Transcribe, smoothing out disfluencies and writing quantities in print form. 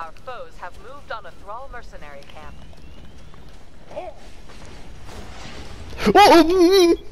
Our foes have moved on a Thrall mercenary camp. Oh!